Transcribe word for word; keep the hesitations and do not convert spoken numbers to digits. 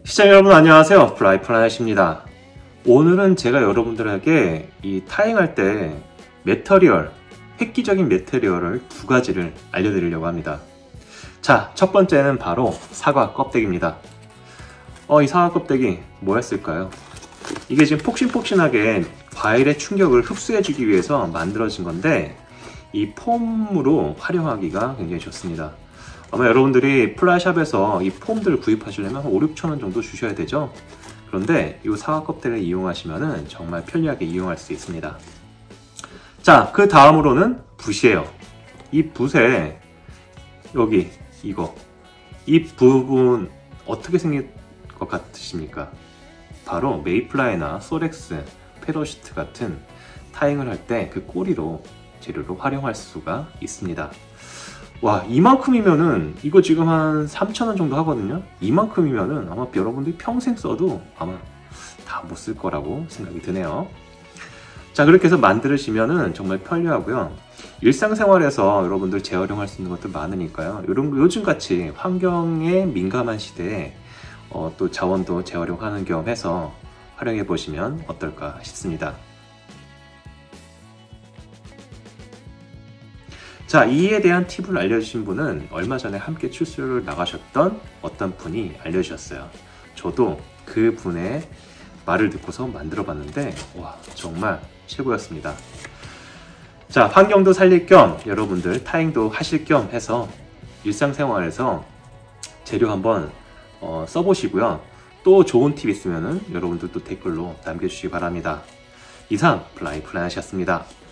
시청자 여러분 안녕하세요. 플라이플라넷입니다. 오늘은 제가 여러분들에게 이 타행할 때 매터리얼, 획기적인 매터리얼을 두 가지를 알려드리려고 합니다. 자, 첫 번째는 바로 사과 껍데기입니다. 어, 이 사과 껍데기 뭐였을까요? 이게 지금 폭신폭신하게 과일의 충격을 흡수해주기 위해서 만들어진 건데 이 폼으로 활용하기가 굉장히 좋습니다. 아마 여러분들이 플라이샵에서 이 폼들을 구입하시려면 한 오, 육천 원 정도 주셔야 되죠. 그런데 이 사과 껍데기를 이용하시면 정말 편리하게 이용할 수 있습니다. 자, 그 다음으로는 붓이에요. 이 붓에 여기 이거 이 부분 어떻게 생길 것 같으십니까? 바로 메이플라이나 소렉스, 페로시트 같은 타행을 할 때 그 꼬리로 재료로 활용할 수가 있습니다. 와, 이만큼이면은 이거 지금 한 삼천 원 정도 하거든요. 이만큼이면은 아마 여러분들이 평생 써도 아마 다 못 쓸 거라고 생각이 드네요. 자, 그렇게 해서 만드시면은 정말 편리하고요. 일상생활에서 여러분들 재활용할 수 있는 것도 많으니까요. 이런 요즘같이 환경에 민감한 시대에 어, 또 자원도 재활용하는 겸 해서 활용해 보시면 어떨까 싶습니다. 자, 이에 대한 팁을 알려주신 분은 얼마 전에 함께 출소를 나가셨던 어떤 분이 알려주셨어요. 저도 그 분의 말을 듣고서 만들어 봤는데 와, 정말 최고였습니다. 자, 환경도 살릴 겸 여러분들 타행도 하실 겸 해서 일상생활에서 재료 한번 어, 써보시고요. 또 좋은 팁 있으면 여러분들 또 댓글로 남겨주시기 바랍니다. 이상 플라이플라넷이었습니다.